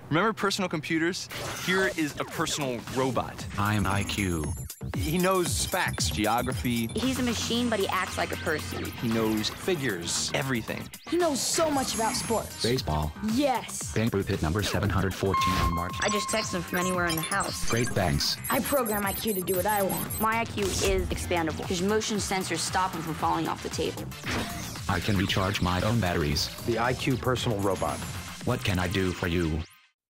Remember personal computers? Here is a personal robot. I'm IQ. He knows facts, geography. He's a machine, but he acts like a person. He knows figures, everything. He knows so much about sports. Baseball. Yes. Babe Ruth hit number 714 on March. I just text him from anywhere in the house. Great thanks. I program IQ to do what I want. My IQ is expandable. His motion sensors stop him from falling off the table. I can recharge my own batteries. The IQ personal robot. What can I do for you?